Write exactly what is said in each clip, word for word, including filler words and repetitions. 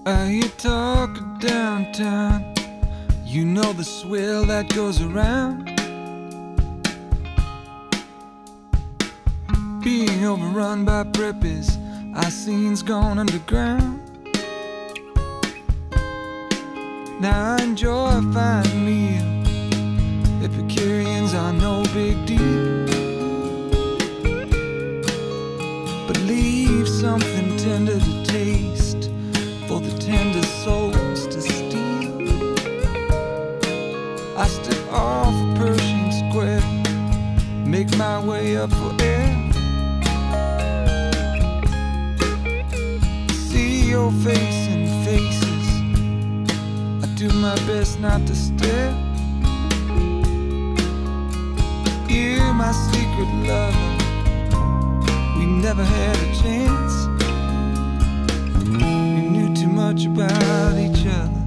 I hear talk of downtown. You know the swill that goes around. Being overrun by preppies, our scene's gone underground. Now I enjoy a fine meal. Epicureans are no big deal, but leave something tender to taste for the tender souls to steal. I step off of Pershing Square, make my way up for air. See your face in faces, I do my best not to stare. You're my secret lover, we never had a chance. We knew too much about each other.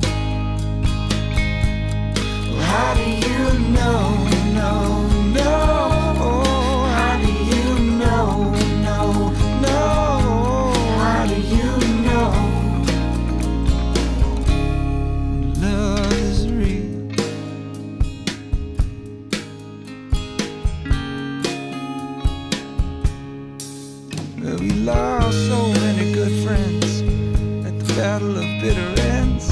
Well, how do you know, know, know? Oh, how do you know, know, know? How do you know love is real? Well, we lost so many good friends at the Battle of Bitter Ends.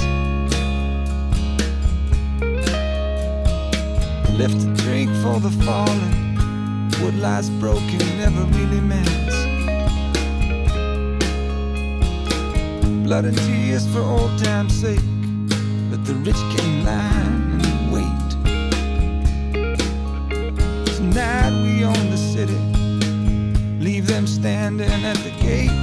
Left a drink for the fallen, what lies broken never really mends. Blood and tears for old time's sake, let the rich get in line and wait. Tonight we own the city, leave them standing at the gate.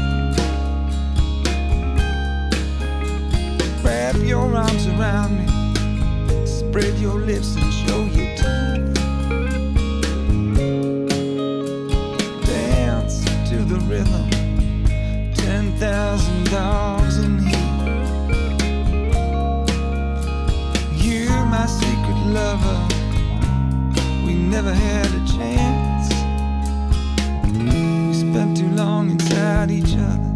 Wrap your arms around me, spread your lips and show your teeth. Dance to the rhythm, ten thousand dogs in heat. You're my secret lover, we never had a chance. We spent too long inside each other.